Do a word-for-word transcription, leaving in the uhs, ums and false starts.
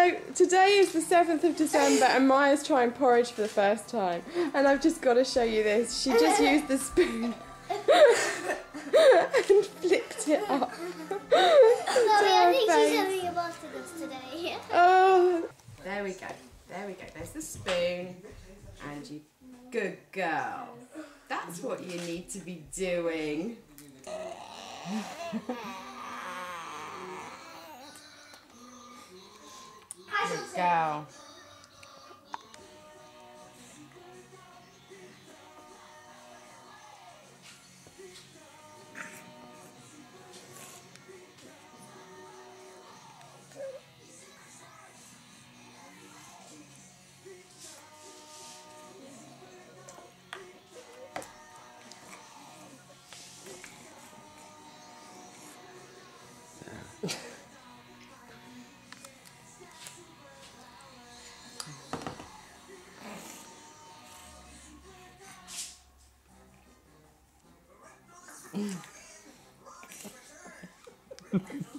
So today is the seventh of December and Maya's trying porridge for the first time. And I've just got to show you this. She just used the spoon and flipped it up. Mommy, I think she's having a masterclass today. Oh. There we go. There we go. There's the spoon. And you, good girl. That's what you need to be doing. Good girl. Mm.